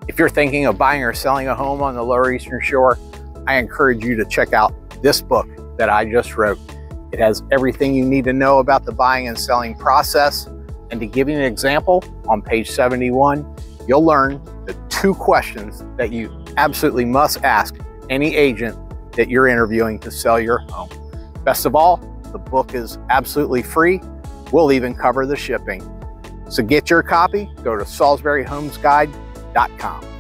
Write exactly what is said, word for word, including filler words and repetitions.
If you're thinking of buying or selling a home on the Lower Eastern Shore, I encourage you to check out this book that I just wrote. It has everything you need to know about the buying and selling process. And to give you an example, on page seventy-one, you'll learn the two questions that you absolutely must ask any agent that you're interviewing to sell your home. Best of all, the book is absolutely free. We'll even cover the shipping. So get your copy, go to Salisbury Homes Guide dot com.